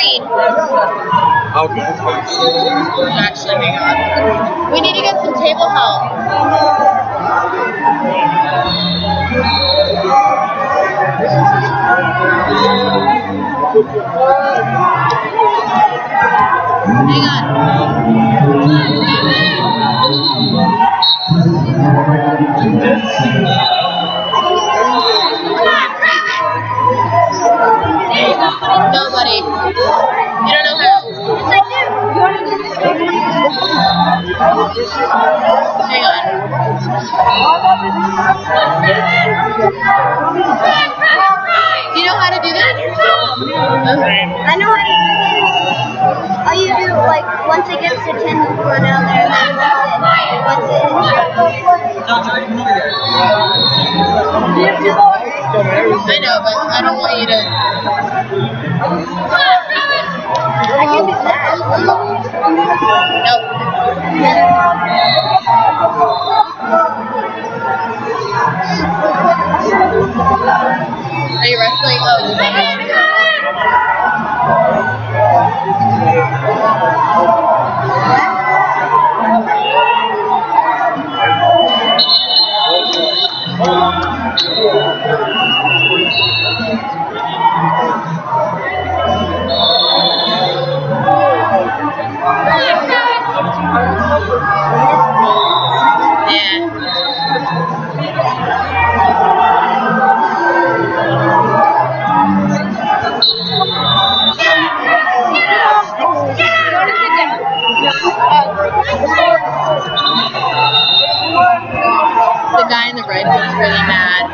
green. Okay. Actually, hang on. We need to get some table help. Hang on. Nobody. You don't know how. Hang on. Do you know how to do that? I know how to do it. All you do, like, once it gets to 10, you run out there, and then once it I know, but I don't want you to. I can do that. Nope. Are you wrestling? Oh, you got it. The guy in the red was really mad.